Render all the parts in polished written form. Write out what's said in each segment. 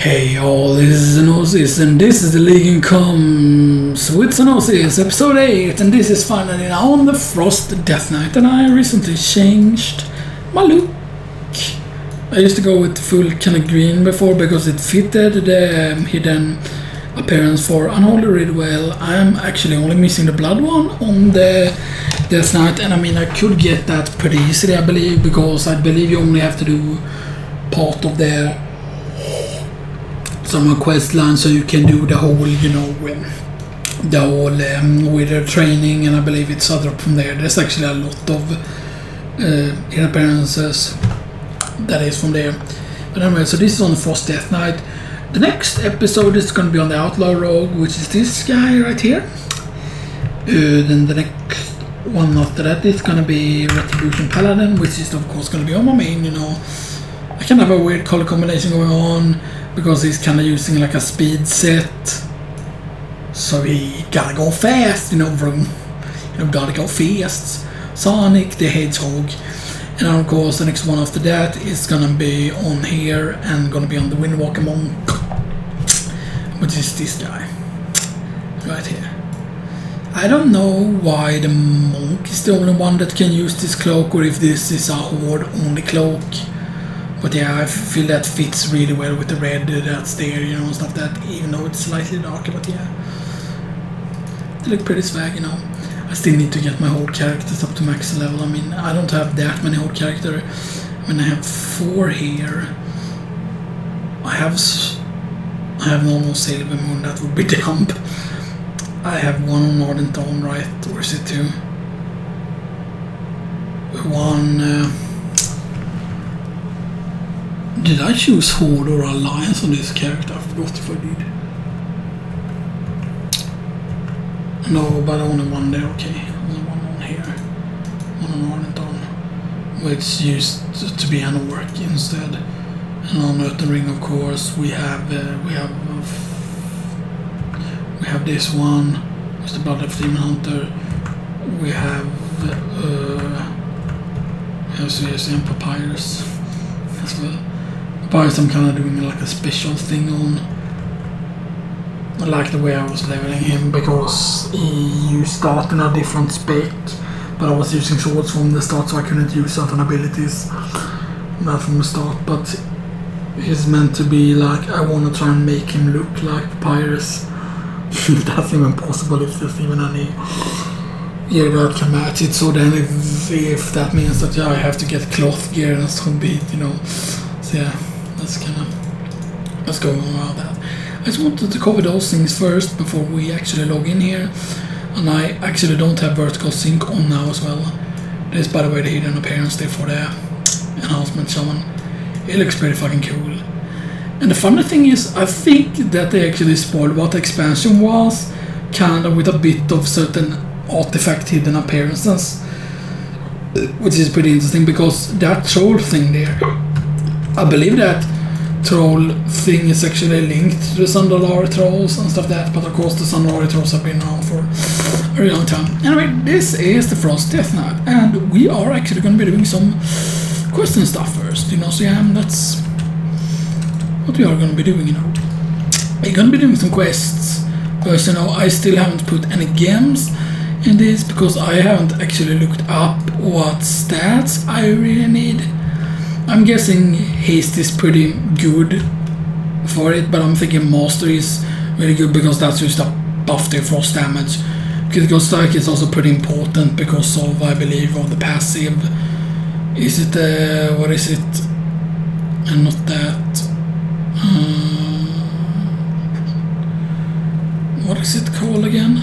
Hey all, this is Xenoxis and this is the Legion Comes With Xenoxis episode 8, and this is finally now on the Frost Deathknight, and I recently changed my look. I used to go with full kind of green before because it fitted the hidden appearance for Unholy really well. I'm actually only missing the blood one on the Deathknight, and I mean I could get that pretty easily I believe, because I believe you only have to do part of their summer quest line, so you can do the whole, you know, the whole with their training, and I believe it's other up from there. There's actually a lot of appearances that is from there. But anyway, so this is on the Frost Deathknight. The next episode is going to be on the Outlaw Rogue, which is this guy right here. Then the next one after that is going to be Retribution Paladin, which is of course going to be on my main, you know. I can have a weird color combination going on, because he's kind of using like a speed set, so he gotta go fast, you know, vroom. You know, gotta go fast. Sonic the Hedgehog. And of course the next one after that is gonna be on here and gonna be on the Windwalker Monk, which is this guy right here. I don't know why the monk is the only one that can use this cloak, or if this is a horde only cloak. But yeah, I feel that fits really well with the red that's there, you know, and stuff that, even though it's slightly darker, but yeah. They look pretty swag, you know. I still need to get my whole characters up to max level. I mean, I don't have that many whole characters. I mean, I have 4 here. I have normal Silver Moon, that would be dumb. I have 1 on Ardent Dawn, right? Or is it 2? 1... Did I choose Horde or Alliance on this character? I forgot if I did. No, but only 1 there, okay. Only 1 on here. 1 on Ardent Dawn, which used to be an orc instead. And on Earthen Ring, of course, we have this one. It's the Blood of Demon Hunter. We have seriously, and Papyrus as well. Papyrus I'm kind of doing like a special thing on. I like the way I was leveling him, because you start in a different spec, but I was using swords from the start, so I couldn't use certain abilities not from the start. But he's meant to be like, I want to try and make him look like Papyrus. That's even possible if there's even any gear that can match it. So then if that means that, yeah, I have to get cloth gear and so be it, you know. So yeah, that's kind of what's going on around that. I just wanted to cover those things first before we actually log in here. And I actually don't have vertical sync on now as well. There's, by the way, the hidden appearance there for the enhancement summon. It looks pretty fucking cool. And the funny thing is, I think that they actually spoiled what the expansion was, kind of with a bit of certain artifact hidden appearances, which is pretty interesting, because that troll thing there, I believe that troll thing is actually linked to the Sandalari trolls and stuff like that, but of course the Sandalari trolls have been around for a very long time. Anyway, this is the Frost Deathknight, and we are actually going to be doing some quests and stuff first, you know, so yeah, that's what we are going to be doing, you know. We're going to be doing some quests first, you know. I still haven't put any gems in this, because I haven't actually looked up what stats I really need. I'm guessing haste is pretty good for it, but I'm thinking master is really good, because that's just a buff to frost damage. Critical strike is also pretty important because of, I believe, of the passive. Is it what is it? And not that. What is it called again?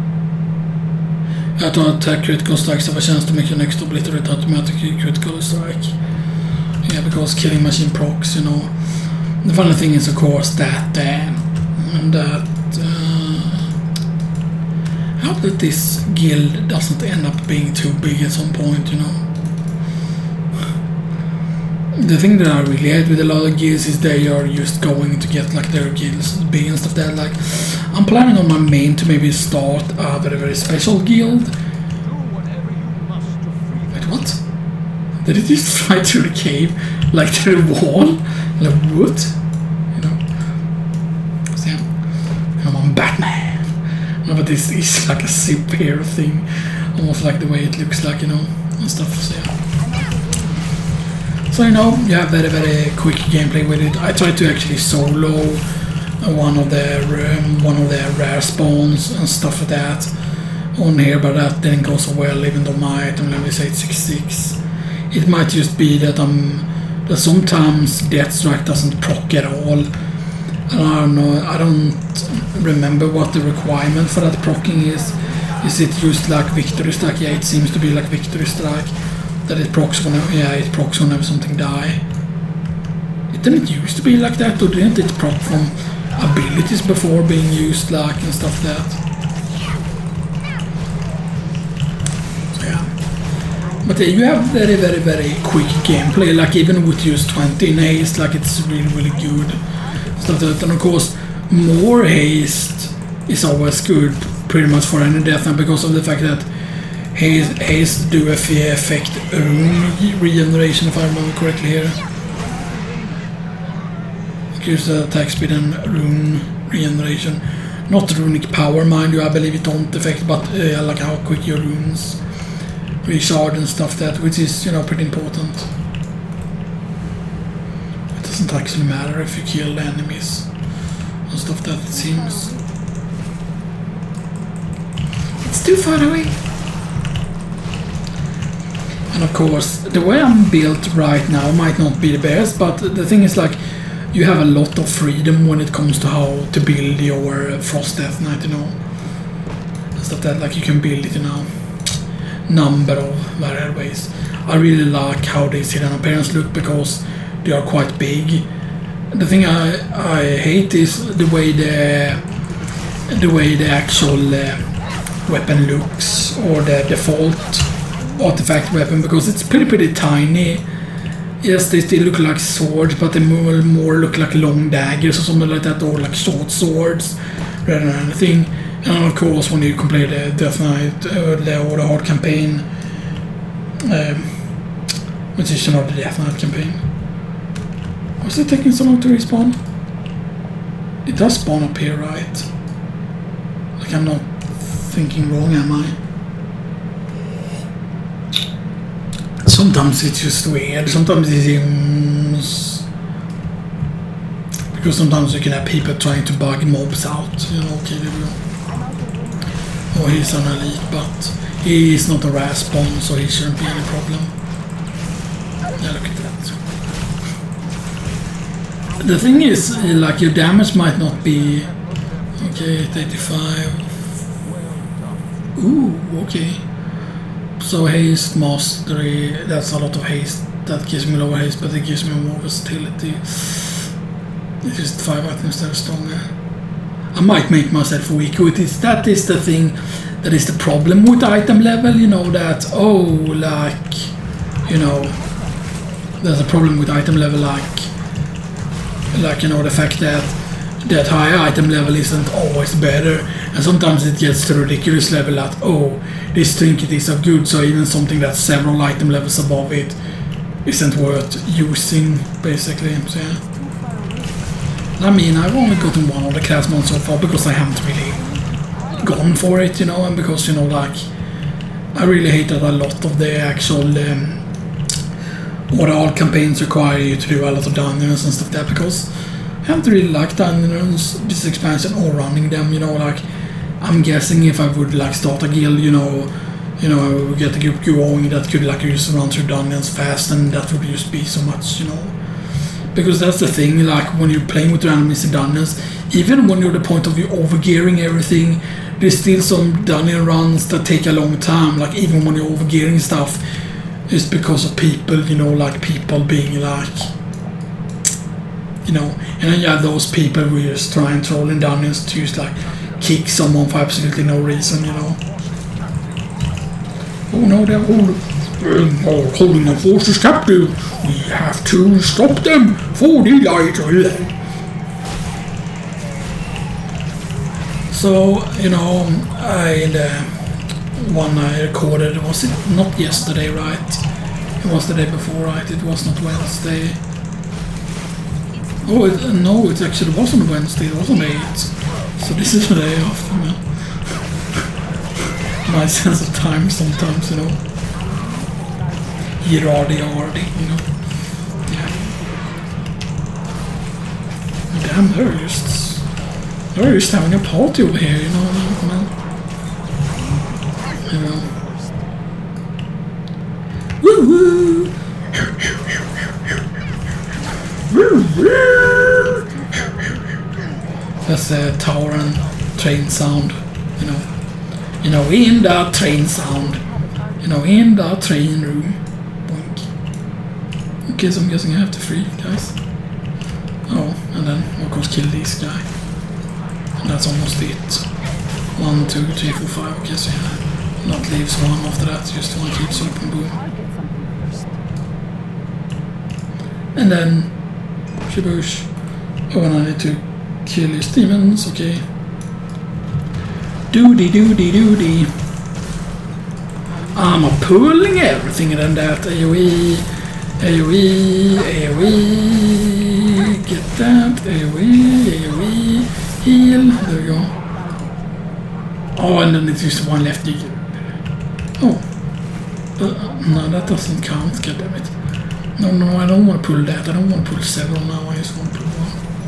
Att attack critical strikes have a chance to make your next obliterate automatically critical strike. Yeah, because killing machine procs, you know. The funny thing is, of course, that I hope that this guild doesn't end up being too big at some point, you know. The thing that I really hate with a lot of guilds is they are just going to get like their guilds big and stuff that, like, I'm planning on my main to maybe start a very, very special guild. Wait, what? Did it just fly through the cave? Like through the wall? Like what? You know? But this is like a superhero thing, almost like the way it looks like, you know, and stuff. So yeah. So you know, you have very quick gameplay with it. I tried to actually solo one of their rare spawns and stuff like that on here, but that didn't go so well. Even though my item level is 866, it might just be that that sometimes Deathstrike doesn't proc at all. And I don't know. I don't remember what the requirement for that proccing is. Is it just like Victory Strike? Yeah, it seems to be like Victory Strike. That it procs whenever, yeah, it procs whenever something die. It didn't used to be like that, or didn't it proc from abilities before being used, like, and stuff like that? So yeah. But yeah, you have very quick gameplay, like even with just 20 in haste, like it's really good. Stuff like that. And of course, more haste is always good, pretty much for any death, and because of the fact that haste do affect rune regeneration, if I remember correctly here. It gives attack speed and rune regeneration. Not runic power, mind you, I believe it don't affect, but like how quick your runes recharge and stuff that, which is, you know, pretty important. It doesn't actually matter if you kill enemies and stuff that, it seems. It's too far away. And of course, the way I'm built right now might not be the best, but the thing is, like, you have a lot of freedom when it comes to how to build your Frost Deathknight, you know. And stuff that, like, you can build it in a number of various ways. I really like how these hidden appearance look because they are quite big. The thing I hate is the way the actual weapon looks, or the default artifact weapon, because it's pretty tiny. Yes, they still look like swords, but they more look like long daggers or something like that, or like short swords rather than anything. And of course, when you complete the Death Knight or the hard campaign, which is not the Death Knight campaign. Was it taking so long to respawn? It does spawn up here, right? Like, I'm not thinking wrong, am I? Sometimes it's just weird, sometimes it seems... Because sometimes you can have people trying to bug mobs out, you know, okay, there we go. Oh, he's an elite, but he is not a rare spawn, so he shouldn't be any problem. Yeah, look at that. The thing is, like, your damage might not be... Okay, 85... Ooh, okay. So haste, mastery, that's a lot of haste. That gives me lower haste, but it gives me more versatility. It's just 5 items that are stronger. I might make myself weak with it. That is the thing, that is the problem with item level, you know, that, oh, like, you know, there's a problem with item level, like, you know, the fact that higher item level isn't always better, and sometimes it gets to ridiculous level that, oh, this trinket is so good, so even something that's several item levels above it isn't worth using, basically. So yeah. I mean, I've only gotten one of the class mods so far because I haven't really gone for it, you know, and because, you know, like, I really hate that a lot of the actual all campaigns require you to do a lot of dungeons and stuff like that, because I haven't really liked dungeons this expansion or running them, you know, like, I'm guessing if I would, like, start a guild, you know, I would get a group going that could, like, just run through dungeons fast, and that would just be so much, you know. Because that's the thing, like, when you're playing with your enemies in dungeons, even when you're at the point of you overgearing everything, there's still some dungeon runs that take a long time, like, even when you're overgearing stuff, it's because of people, you know, like, people being, like, you know, and then you have those people who just try and troll in dungeons to just, like, kick someone for absolutely no reason, you know. Oh no, they're all holding the forces captive. We have to stop them for the light. So, you know, one I recorded, was it not yesterday, right? It was the day before, right? It was not Wednesday. Oh, no, it actually wasn't Wednesday, it was on 8. So this is the day after, man. my sense of time sometimes, you know. Yardy, you know. Yeah. Damn, they're just having a party over here, you know. You know. Woo woo! That's the tower and train sound, you know. You know, in the train sound. You know, in the train room. Boink. Okay, so I'm guessing I have to free, guys. Oh, and then of course kill this guy. And that's almost it. 1, 2, 3, 4, 5. Okay, so yeah. Not leaves one after that, just one keeps open, boom. And then Shibush. Oh, and I need to kill his demons, okay. Doody. I'm pulling everything and then that AoE, get that, AoE, heal, there we go. Oh, and then it's just one left. Oh, no, that doesn't count, goddammit. No, I don't want to pull that, I don't want to pull several now, I just want to pull one.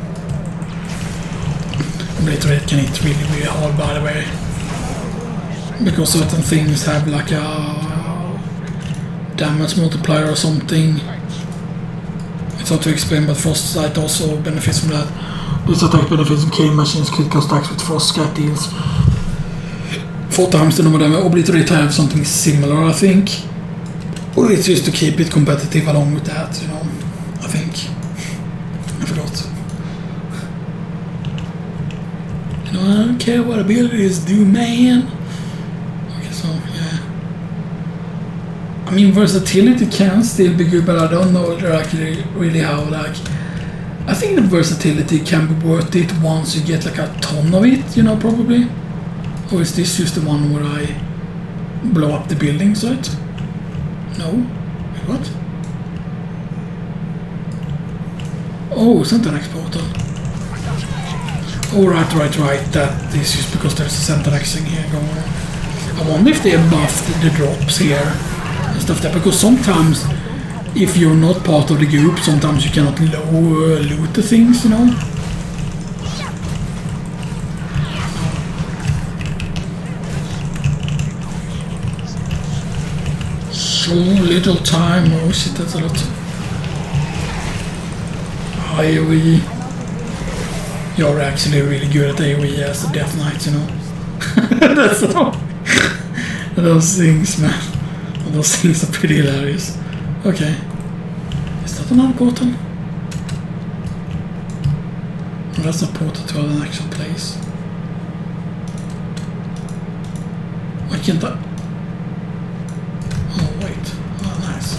Later it can hit really hard, by the way. Because certain things have like a damage multiplier or something. It's hard to explain, but Frost Deathknight also benefits from that. This attack benefits from killing machines, critical stacks with Frost Scat deals 4 times the number of them. Obliterate have something similar, I think. Or it's just to keep it competitive along with that, you know. I think. I forgot. You know, I don't care what abilities do, man. So, yeah. I mean, versatility can still be good, but I don't know actually really how, like... I think the versatility can be worth it once you get like a ton of it, you know, probably. Or is this just the one where I blow up the buildings, right? No? Wait, what? Oh, Senpai portal. Oh, right. That is just because there's a Senpai thing here going on. I wonder if they buffed the drops here and stuff like that, because sometimes if you're not part of the group, sometimes you cannot loot the things, you know. So little time. Oh shit, that's a lot. AoE. You're actually really good at AoE as a Deathknight, you know. That's all. Those things, man. Those things are pretty hilarious. Okay. Is that another portal? No, that's a portal to an actual place. Why can't I? Oh, wait. Oh, nice.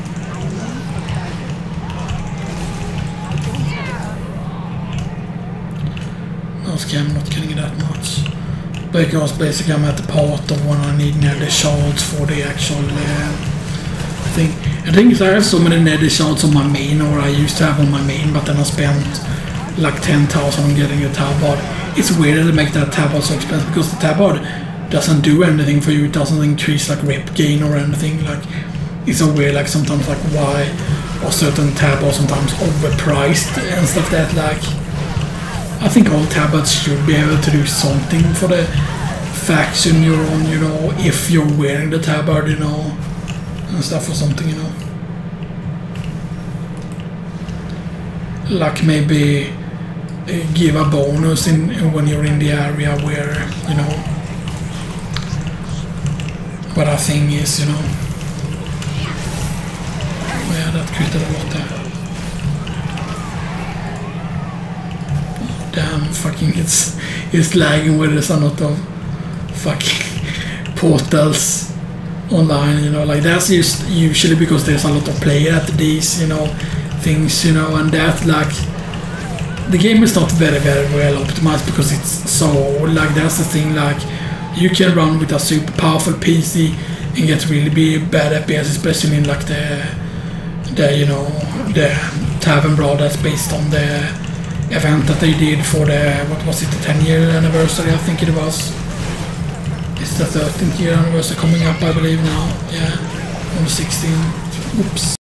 Okay, I'm not getting that much. Because basically I'm at the part of when I need nether shards for the actual thing. The thing is I have so many nether shards on my main, or I used to have on my main, but then I spent like 10,000 on getting a tabard. It's weird to make that tabard so expensive, because the tabard doesn't do anything for you. It doesn't increase like rep gain or anything. Like, it's so weird, like sometimes like why are certain tabards sometimes overpriced and stuff that like. I think all tabards should be able to do something for the faction you're on, you know, if you're wearing the tabard, you know, and stuff or something, you know. Like maybe give a bonus when you're in the area where, you know, what a thing is, you know. Oh yeah, that created a lot there. Damn, fucking it's lagging where there's a lot of fucking portals online, you know, like that's just usually because there's a lot of player at these, you know, things, you know, and that like the game is not very well optimized because it's so old. Like that's the thing, like you can run with a super powerful PC and get really bad FPS, especially in like the you know, the Tavern Brawl that's based on the event that they did for the, what was it, the 10-year anniversary, I think it was. It's the 13th year anniversary coming up, I believe now. Yeah, on the 16th. Oops.